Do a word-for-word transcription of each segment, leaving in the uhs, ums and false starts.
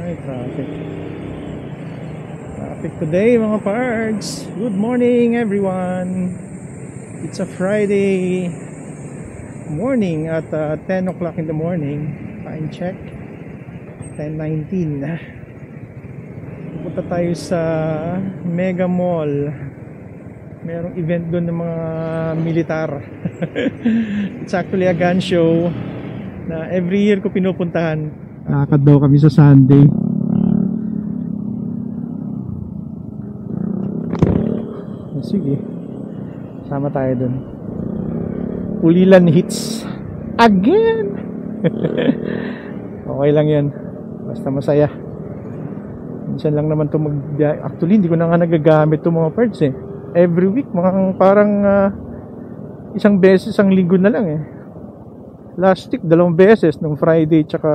Ay, traffic. Traffic today mga pards. Good morning everyone. It's a Friday morning at uh, ten o'clock in the morning. Time check ten nineteen. Pupunta tayo sa Mega Mall. Merong event doon ng mga militar. It's actually a gun show na every year ko pinupuntahan. Lakad daw kami sa Sunday. Sige, sama tayo dun. Ulilan hits again. Okay lang yan, basta masaya. Minsan lang naman ito mag... Actually hindi ko na nga nagagamit itong mga parts eh. Every week mga parang uh, isang beses, isang linggo na lang eh. Last week dalawang beses, nung Friday tsaka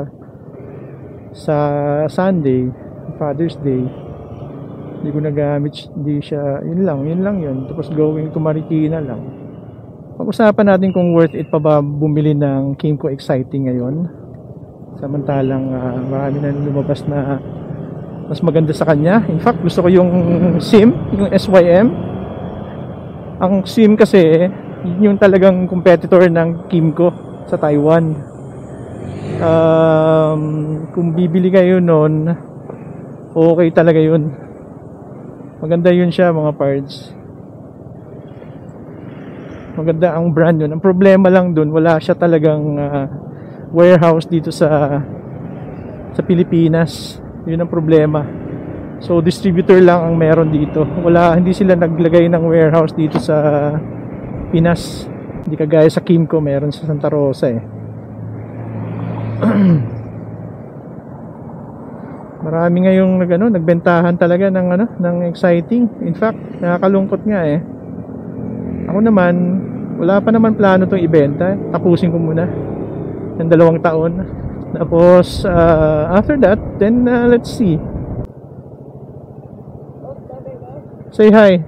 sa Sunday, Father's Day. Hindi ko nagamit, hindi siya, yun lang, yun lang yun. Tapos going to Marikina lang. Pag-usapan natin kung worth it pa ba bumili ng Kymco Exciting ngayon. Samantalang uh, marami na lumabas na mas maganda sa kanya. In fact, gusto ko yung SIM, yung S Y M. Ang SIM kasi, yun yung talagang competitor ng Kymco sa Taiwan. Um, kung bibili kayo nun, okay talaga yun. Maganda yun siya mga parts. Maganda ang brand yun. Ang problema lang dun, wala siya talagang uh, warehouse dito sa sa Pilipinas. Yun ang problema. So distributor lang ang meron dito. Wala, hindi sila naglagay ng warehouse dito sa Pinas. Hindi kagaya sa Kymco, meron sa Santa Rosa eh. Marami ngayong nag, ano, nagbentahan talaga ng ano, ng Exciting. In fact, nakakalungkot nga eh. Ako naman, wala pa naman plano itong ibenta. Tapusin ko muna ng dalawang taon. Tapos uh, after that, then uh, let's see. Say hi.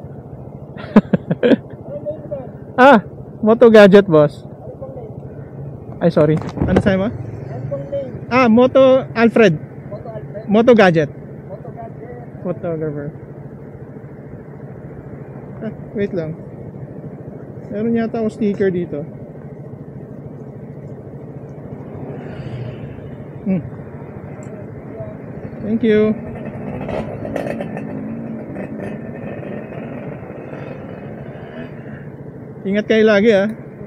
Ah, Moto Gadget boss. Ay sorry, ano sa'yo mo? Ah, Moto Alfred. Moto Gadget. Moto Gadget. Photographer. Ah, wait lang. Meron yata ako sticker dito. Hmm. Thank you. Ingat kayo lagi ah.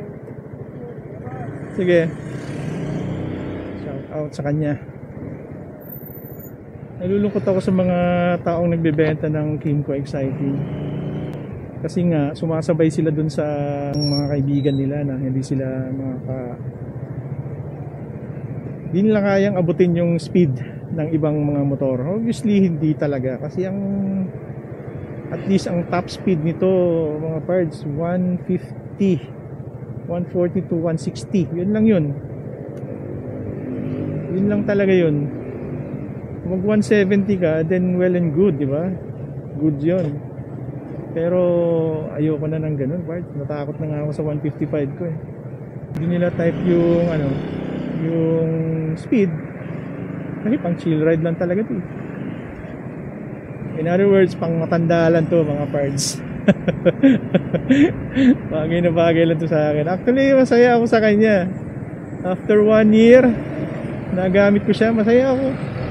Sige. Shout out sa kanya. Nalulungkot ako sa mga taong nagbebenta ng Kymco Exciting. Kasi nga sumasabay sila dun sa mga kaibigan nila na hindi sila makaka hindi nila kayang abutin yung speed ng ibang mga motor. Obviously hindi talaga kasi ang at least ang top speed nito mga parts one fifty, one forty to one sixty. Yun lang yun. Yun lang talaga yun. Mag one seventy ka, then well and good, di ba? Good yun. Pero ayoko na ng ganun, Bart. Natakot na nga ako sa one fifty-five ko eh. Hindi nila type yung ano, yung speed. Kasi pang chill ride lang talaga 'to. In other words, pang matanda lang 'to, mga parts. Bagay na bagay lang 'to sa akin. Actually, masaya ako sa kanya. After one year, nagamit ko siya, masaya ako.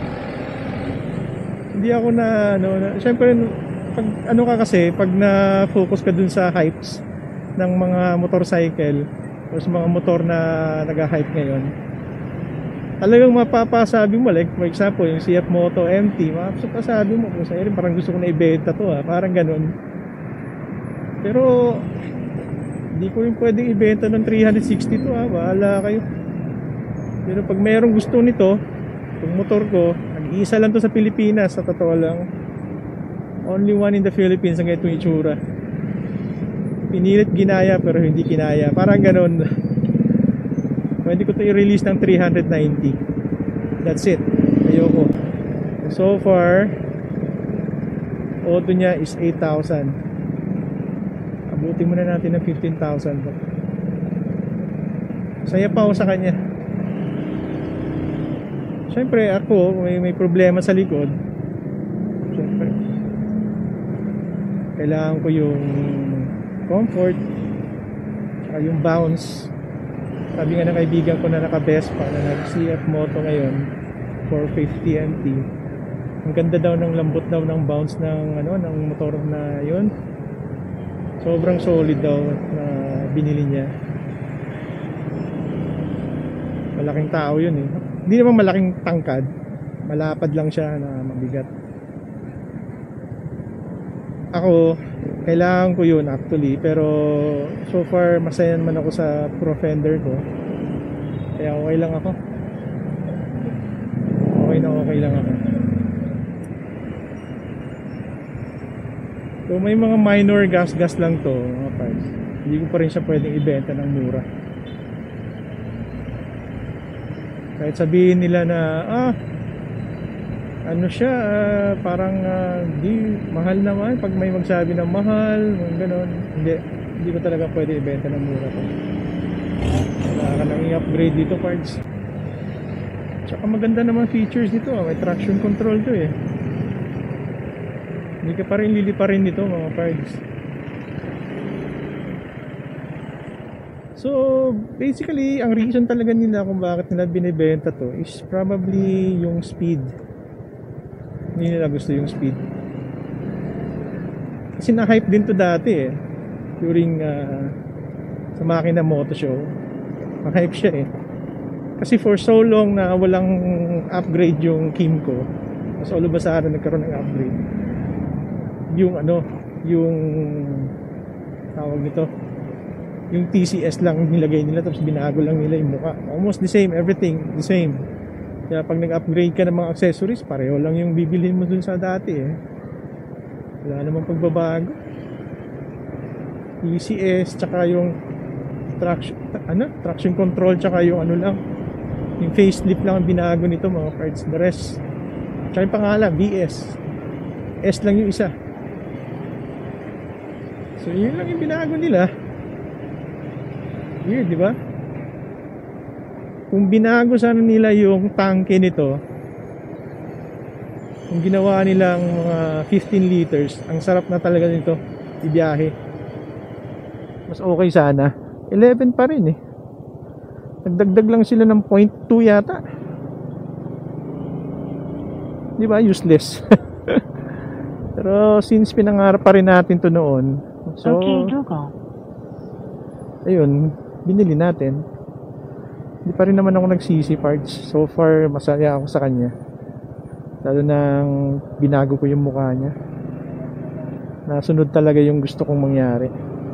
Hindi ako na ano, na, syempre pag ano ka kasi, pag na-focus ka dun sa hypes ng mga motorcycle o sa mga motor na nag-hype ngayon, talagang mapapasabi mo, like for example yung C F Moto M T, mapapasabi mo kung sa'yo, parang gusto ko na ibenta to ha, parang ganun. Pero hindi ko rin pwedeng ibenta ng three sixty to ha, bahala kayo. Pero pag mayroong gusto nito, yung motor ko, nag-iisa lang to sa Pilipinas, sa totoo lang. Only one in the Philippines ang ganitong itsura. Pinilit ginaya pero hindi kinaya. Parang ganun. Pwede ko ito i-release ng three ninety. That's it. Ayoko. So far, auto niya is eight thousand. Abutin muna natin ng fifteen thousand. Saya pa ako sa kanya. Siyempre ako, may, may problema sa likod. Siyempre, kailangan ko yung comfort, saka yung bounce. Sabi nga ng kaibigan ko na naka-Vespa na nag-C F Moto ngayon, four fifty M T. Ang ganda daw ng lambot daw ng bounce ng ano ng motor na yun. Sobrang solid daw na binili niya. Malaking tao yun eh. Hindi naman malaking tangkad. Malapad lang siya na mabigat. Ako, kailangan ko yun actually. Pero so far masaya naman ako sa Pro Fender ko. Kaya okay lang ako. Okay na okay lang ako. So may mga minor gas-gas lang to mga parts. Hindi ko pa rin siya pwedeng ibenta ng mura. Kahit sabihin nila na ah ano siya uh, parang uh, di mahal naman pag may magsabi ng mahal, gano'n. Hindi, hindi ko talaga pwede ibenta ng mura to. Wala ka nang i-upgrade dito parts. Tsaka maganda naman features dito, may traction control to eh. Hindi ka pa rin liliparin nito mga parts. So basically ang reason talaga nila kung bakit nila binibenta to is probably yung speed. Hindi nila gusto yung speed. Kasi na-hype din to dati eh. During uh, sa Makina Moto Show, na-hype siya eh. Kasi for so long na walang upgrade yung Kymco, so all of a sudden nagkaroon ng upgrade. Yung ano, yung tawag nito, yung T C S lang nilagay nila tapos binago lang nila yung mukha. Almost the same, everything the same. Kaya pag nag-upgrade ka ng mga accessories, pareho lang yung bibilhin mo dun sa dati eh. Wala namang pagbabago. T C S tsaka yung traction, ano? Traction control tsaka yung ano lang, yung facelift lang ang binago nito mga parts. The rest, tsaka yung pangalan V S, S lang yung isa. So yun lang yung binago nila. Weird, di ba? Kung binago sana nila yung tanke nito, kung ginawa nilang mga fifteen liters, ang sarap na talaga nito ibiyahe. Mas okay sana. eleven pa rin eh. Nagdagdag lang sila ng zero point two yata. Di ba? Useless. Pero since pinangarap pa rin natin to noon, so okay, Google. Ayun, binili natin. Hindi pa rin naman ako nagsisi parts. So far, masaya ako sa kanya. Lalo nang binago ko yung mukha niya. Nasunod talaga yung gusto kong mangyari.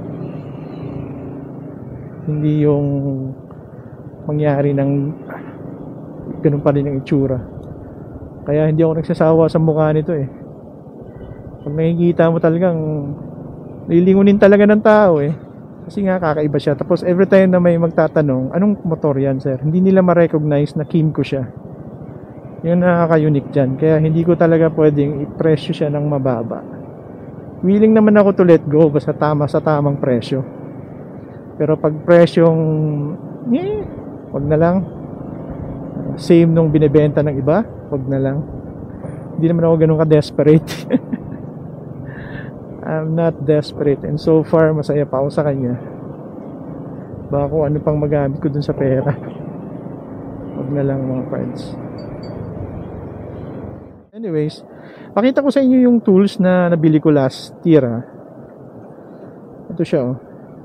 Hindi yung mangyari ng ganun pa rin ang itsura. Kaya hindi ako nagsasawa sa mukha nito eh. Pag nakikita mo talagang lilingunin talaga ng tao eh. Kasi nga kakaiba siya. Tapos every time na may magtatanong, anong motor yan sir? Hindi nila ma-recognize na Kymco siya. Yun nakaka-unique dyan. Kaya hindi ko talaga pwedeng i-presyo siya ng mababa. Willing naman ako to let go basta tama sa tamang presyo. Pero pag presyong eh, wag na lang. Same nung binibenta ng iba, wag na lang. Hindi naman ako ganun ka-desperate. I'm not desperate and so far masaya pa ako sa kanya. Baka kung ano pang magamit ko dun sa pera. Wag na lang mga friends. Anyways, pakita ko sa inyo yung tools na nabili ko last year ha. Ito siya oh.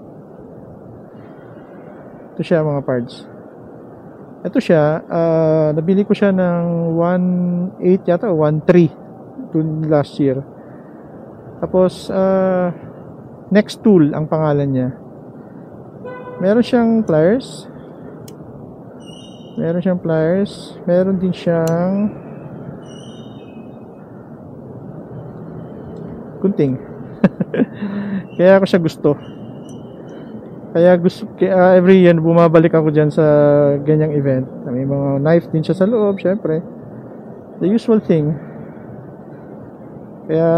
Ito siya mga parts. Ito siya, uh, nabili ko siya ng one eight yata o one three dun last year. Tapos uh, next tool ang pangalan niya. Meron siyang pliers. Meron siyang pliers. Meron din siyang gunting. Kaya ako siya gusto. Kaya gusto kaya every year bumabalik ako diyan sa ganyang event. May mga knife din siya sa loob, syempre. The usual thing. Kaya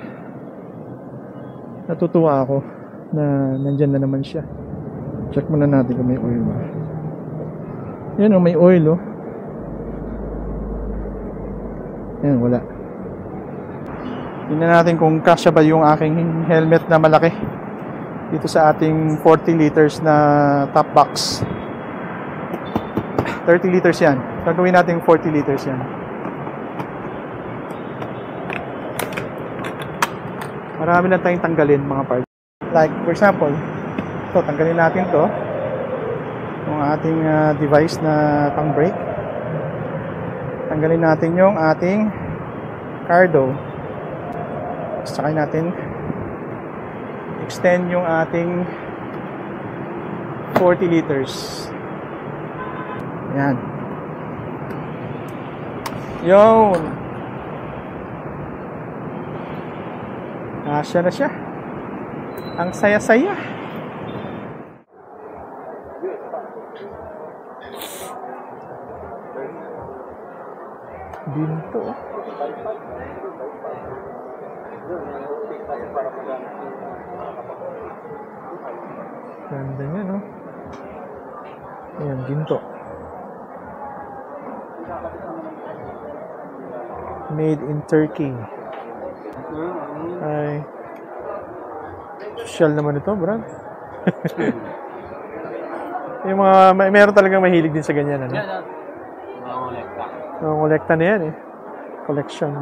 natutuwa ako na nandyan na naman siya. Check muna natin kung may oil ba. Yan o, may oil o. Ayan, wala. Tingnan natin kung kasya ba yung aking helmet na malaki dito sa ating forty liters na top box. thirty liters yan. Gagawin natin forty liters yan. Marami lang tayong tanggalin mga parts. Like for example, ito, tanggalin natin to. Yung ating uh, device na pang brake. Tanggalin natin yung ating cardo. Sakay natin extend yung ating forty liters. Yan. Yun. Nasya na siya. Ang saya-saya. Binto. Ganda niya, no? Ayan, ginto. Made in Turkey. Ay. Social naman ito, bro. Yung mga, may, meron talagang mahilig din sa ganyan, ano? Mga kolekta. Mga kolekta na yan, eh. Collection.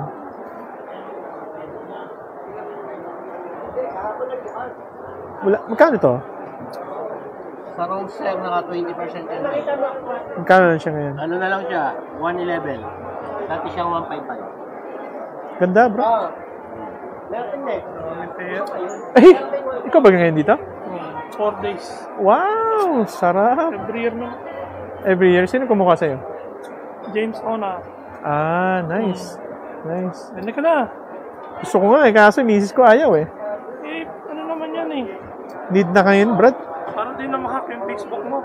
Wala, magkano ito? Sa Roadster, naka twenty percent yan. Magkano lang siya ngayon? Ano na lang siya? one eleven. Dati siyang one fifty-five. Ganda, bro. Ah. Meron eh. Ay, ikaw ba ngayon dito? Four days. Wow, sarap. Every year na. Every year, sino kumuha sa'yo? James Ona. Ah, nice. Nice. Hindi ka na. Gusto ko nga eh, kaso misis ko ayaw eh. Eh, ano naman yan eh. Need na ngayon, Brad. Parang di na mahack yung Facebook mo.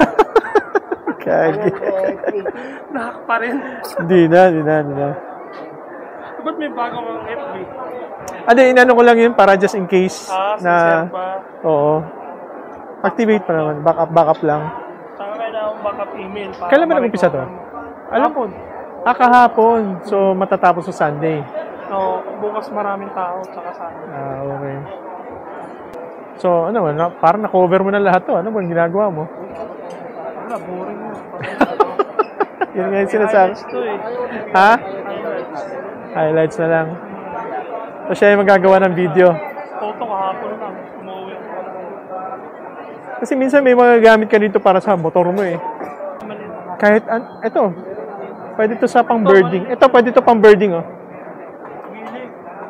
Kagi. Nahack pa rin. Hindi na, hindi na, hindi na. Ba't may bago kang F B? Ano, inano ko lang yun para just in case Ah, na... sincere ba? Oo. Activate pa naman. Backup, backup lang. Saka kailangan backup email. para Kailan ba nag-umpisa to? ma-recover mo. Alam Hapon. Ah, kahapon. So, matatapos sa Sunday. So, bukas maraming tao. Tsaka sana. Ah, okay. So, ano, na, parang na-cover mo na lahat to. Ano ba yung ginagawa mo? Wala, boring yun. Yun nga yung sinasabi. Highlights to eh. Ha? Highlights. Highlights na lang. So, siya yung magagawa ng video. Toto kahapon lang. Umuwi. Kasi minsan may mga gamit ka dito para sa motor mo eh. Mali na. Kahit, an ito, pwede to sa pang birding. Ito, pwede to pang birding, oh. Really?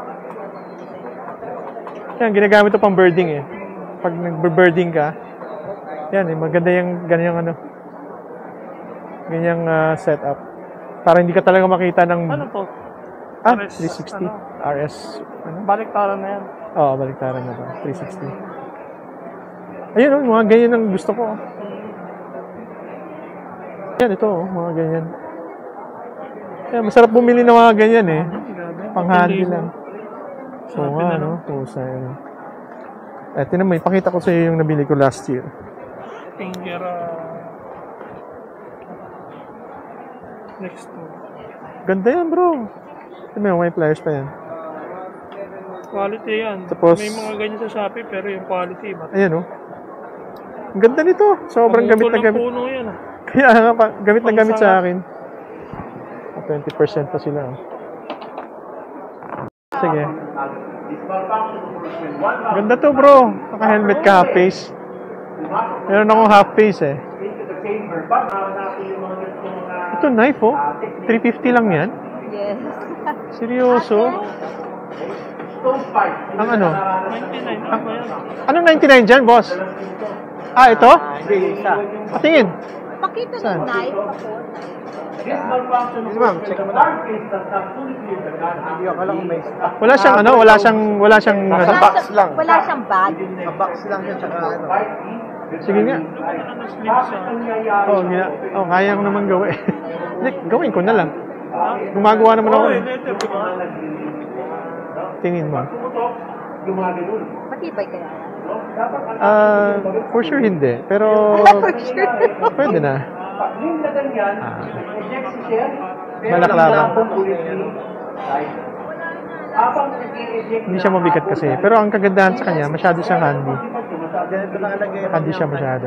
Yan, ginagamit to pang birding eh. Pag nag-birding ka, yan eh, maganda yung ganyang ano, ganyang uh, setup. Para hindi ka talaga makita ng, Ano to? ah, R S, three sixty, ano? R S, ano? Baliktaran na yan. Oo, baliktaran na to, three sixty. Ayun, oh, mga ganyan ang gusto ko. Yan, ito, oh, mga ganyan. Yan, masarap bumili ng mga ganyan eh. Pang-handy lang. So nga, no? Pusa yun. Eh, tinan mo, ipakita ko sa iyo yung nabili ko last year. Finger uh, next to. Ganda yan, bro. Ito may may pliers pa yan. Quality yan. Tapos- May mga ganyan sa Shopee pero yung quality iba. Ayan, oh. Ang ganda nito. Sobrang gamit na Pangutol ng gamit. puno yan ah. Kaya nga, pa, gamit na gamit sa Pangsanga. akin. twenty percent pa sila. Oh. Sige. Ganda to, bro. Naka-helmet ka, half face. Meron akong half face eh. Ito, knife, oh. three fifty lang yan. Yes. Seryoso? Ang ano? ninety-nine ano ba yan? Anong ninety-nine dyan, boss? Ah, ito? Patingin. Pakita Saan? ng knife. Yes, ma'am. Check mo na. Hindi ako lang may stock. Wala siyang ano, wala siyang wala siyang Nasa ano. box lang. Wala siyang bag. Sa-box lang yan, tsaka ano. Sige nga. Ano sleeves ah? Oh, gina. Oh, kaya ko naman gawin. Hindi, gawin ko na lang. Gumagawa naman ako. Oo, eh. eh, letter di ba? Tingin mo. Matibay kaya yan. Ah, for sure hindi. Pero For sure. pwede na. Ah. Balaklava. Habang nag-i-eject Hindi siya mabigat kasi. Pero ang kagandahan sa kanya, masyado siyang handy. Handy siya masyado.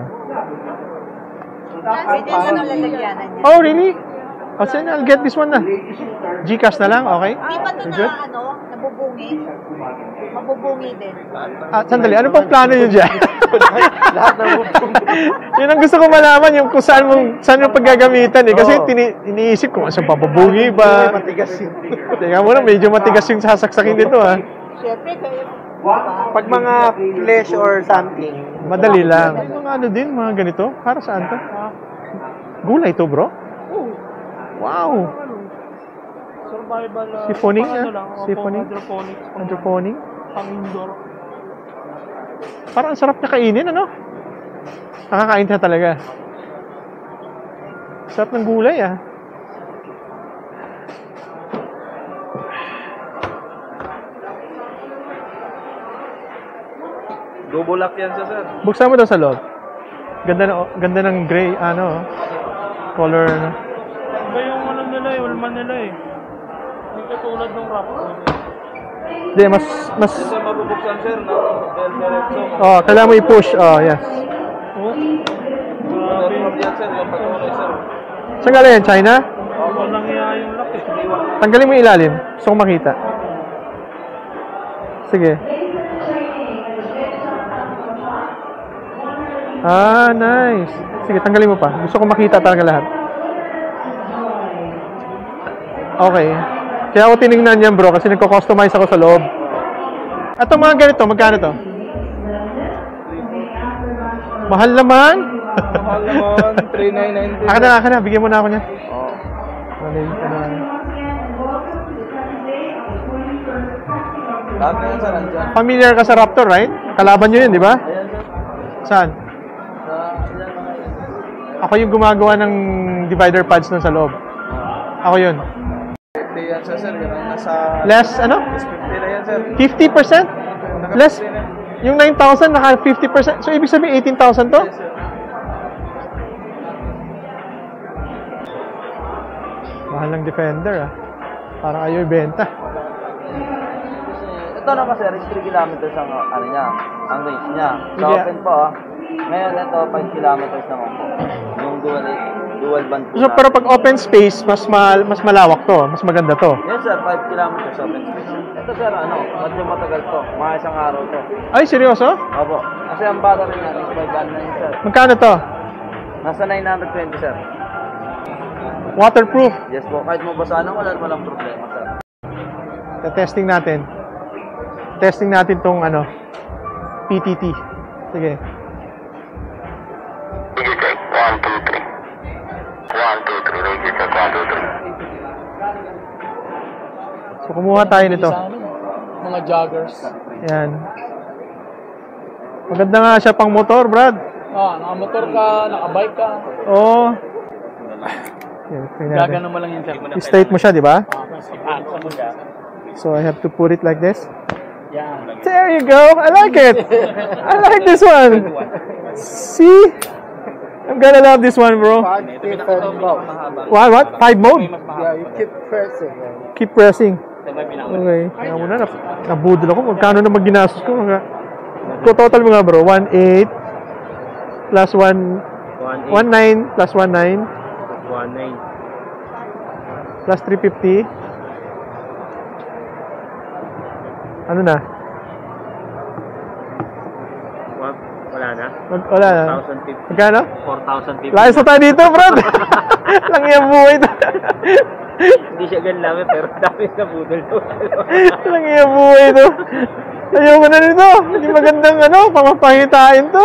Pwede na nang lalagyanan niya. Oh, really? Oh, so I'll get this one na. Gcash na lang, okay? Di ba ito You na, good? ano, nabubungi? Mabubungi din. Ah, sandali, ano pang plano nyo dyan? Lahat ng bubong. Yun ang gusto ko malaman, yung kung saan mong, saan yung paggagamitan eh. Kasi tini, iniisip ko, saan papabugi ba? Matigas yun. Teka muna, medyo matigas yung sasaksakin dito ah. Siyempre, kayo. Pag mga flesh or something, Madali lang. May mga ano din, mga ganito. Para saan to? Gulay to, bro? Wow! Survival. Uh, Siphoning, pang ano ah? lang, opo, Siphoning? Hydroponics. pang- Hydroponic. Pang indoor. Parang ang sarap niya kainin, ano? Nakakain siya talaga. Sarap ng gulay, ah. double lock yan siya, sir. Buksan mo daw sa loob. Ganda ng, ganda ng gray, ano, color, ano. Iba yung ano nila eh, ulman nila eh. Hindi katulad ng wrap. Hindi, mas, mas, Sir, mabubuksan, sir, na bell diretso. oh, kailangan mo i-push, oh, yes. Oh, Meron grabe. from yan, sir, yung patuloy, sir. Saan galing yan, China? Walang iya yung lock eh. Tanggalin mo yung ilalim. Gusto kong makita. Sige. Ah, nice. Sige, tanggalin mo pa. Gusto kong makita talaga lahat. Okay. Kaya ako tinignan yan, bro, kasi nagko-customize ako sa loob. At mga ganito, magkano to? Mahal naman. Mahal naman, three nine nine. Aka na, aka na. Bigyan mo na ako niya. Oo. Malay ka na. Lahat na yan, sir, andyan. Familiar ka sa Raptor, right? Kalaban nyo yun, di ba? Ayan, sir. Saan? Sa, ayan, mga yan. Ako yung gumagawa ng divider pads nun sa loob. Ako yun. fifty yan siya, sir. Yan ang nasa... Less, ano? fifty na yan, sir. fifty percent? Less? Naka-fifty na. Yung nine thousand, naka fifty percent. So, ibig sabihin eighteen thousand to? Yes, sir. Mahal ng Defender, ah. Parang ayaw ibenta. Ito naman sir, is three kilometers ang ano niya, ang range niya. Sa Yeah. open po, ah. Ngayon ito five kilometers naman po. Yung dual dual band po. So, na- pero pag open space, mas mal mas malawak to. Mas maganda to. Yes sir, five kilometers open space. Ito sir, ano, medyo matagal to. Mga isang araw to. Ay, seryoso? Opo. Kasi ang battery niya is five hundred na yun sir. Magkano to? Nasa nine hundred twenty sir. Waterproof. Yes po, kahit mabasa na wala walang problema sir. Testing natin. Testing natin tong ano, P T T. Sige. Ready check, one, two, three. One, two, three, ready check, one, two, three. So, kumuha tayo nito. Mga joggers. Yan. Maganda nga siya pang motor, Brad. Ah, nakamotor ka, nakabike ka. Oo. Okay, tingnan natin. Gagano mo lang yun sir. I-straight mo siya, di ba? Ah, pag-aansa mo siya. So, I have to put it like this. Yan. There you go. I like it. I like this one. See? I'm gonna love this one, bro. What? What? Five mode? Yeah, you keep pressing. Keep pressing. Okay. Kaya muna, nab- nabudol ako. Magkano na magginastos ko? Mga... Ko total mo nga, bro. one eight plus one... one nine plus one nine one nine. plus three fifty. Ano na? Wala na. Mag, wala na. one thousand fifty. Magkano? four thousand fifty. Layas na tayo dito, bro. Lang yung buhay to. Hindi siya ganun lang, pero dami na budol. Lang yung buhay to. Ayoko na nito. Hindi magandang ano, pamapahitain to.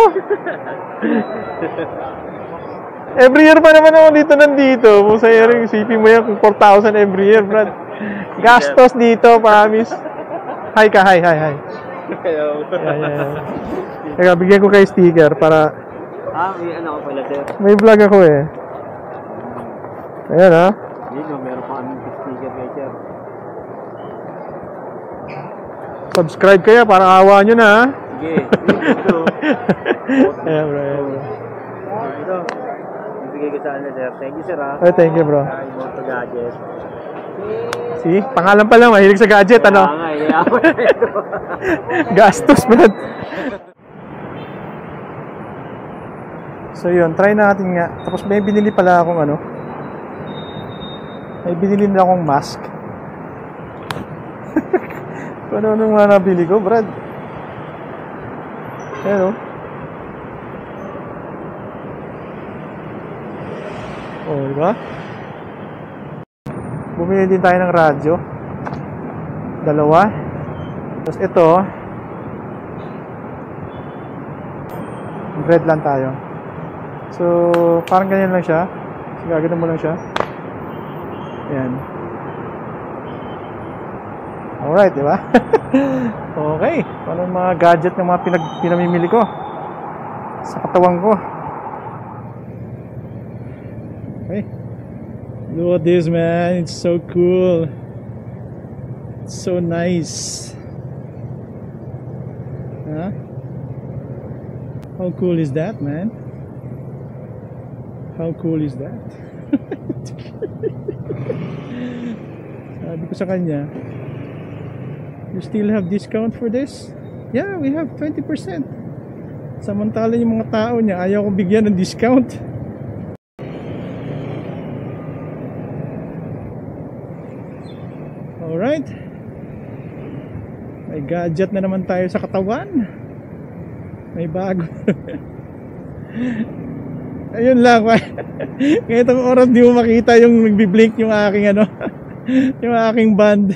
Every year pa naman ako dito nandito. Kung sa year, isipin mo yan kung four thousand every year, Brad. Gastos dito, promise. Hi ka, hi, hi, hi. Hello. Yeah, yeah, yeah. Teka, bigyan ko kayo sticker para Ah, may ano ko pala, sir. may vlog ako eh. Ayan ha. Yun, no, meron pa kaming sticker kay sir. Subscribe kayo para awa nyo na ha. Sige. Ito. Ayan bro, ayan bro. Ito. Bibigyan ibibigay ko sa ano, sir. Thank you, sir, ha. Oh, thank you, bro. Ay, Moto Gadget. See? Pangalan pa lang, mahilig sa gadget, ano? Kaya nga, inayaman na ito. Gastos, brad. So yun, try natin nga. Tapos may binili pala akong ano. May binili na akong mask. Kung ano nung mga nabili ko, brad. Ayan, oh. Oh, diba? Bumili din tayo ng radyo. Dalawa. Tapos ito, bread lang tayo. So, parang ganyan lang siya. So, gagawin mo lang siya. Ayan. Alright, diba? Okay. Paano mga gadget ng mga pinag pinamimili ko sa katawan ko. Okay. Look at this, man. It's so cool. It's so nice. Huh? How cool is that, man? How cool is that? Sabi ko sa kanya, you still have discount for this? Yeah, we have twenty percent. Samantala yung mga tao niya, ayaw kong bigyan ng discount. Alright. May gadget na naman tayo sa katawan. May bago. Ayun lang. Ngayon itong oras di mo makita yung nagbi-blink yung aking ano, yung aking band.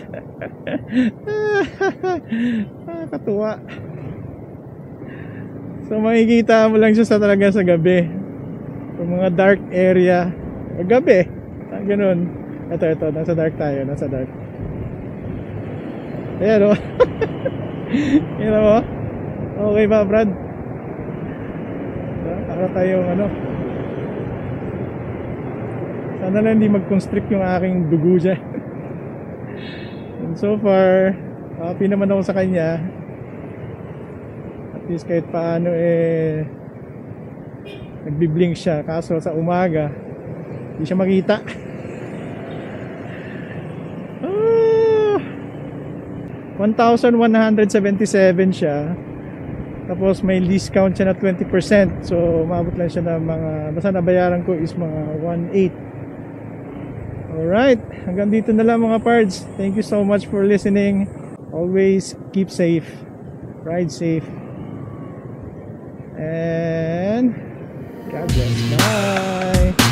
Ah, katuwa. So makikita mo lang siya sa talaga sa gabi. Yung mga dark area. O gabi. Ah, ganun. Ito, ito. Nasa dark tayo. Nasa dark. Ayan o. Ayan o. Okay ba, Brad? Para tayong ano. Sana lang hindi mag-constrict yung aking dugo dyan. And so far, happy naman ako sa kanya. At least kahit paano eh nagbi-blink siya. Kaso sa umaga hindi siya makita. ah, one thousand one hundred seventy-seven siya. Tapos may discount siya na twenty percent. So umabot lang siya ng mga, basta nabayaran ko is mga one eight. Alright, hanggang dito na lang mga pards. Thank you so much for listening. Always keep safe, ride safe, and God bless. Bye.